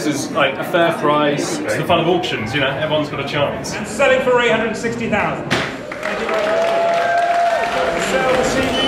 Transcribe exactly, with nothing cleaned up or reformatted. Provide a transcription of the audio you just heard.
this is like a fair price. It's the fun of auctions, you know, everyone's got a chance. And selling for eight hundred sixty thousand. Sell the C D.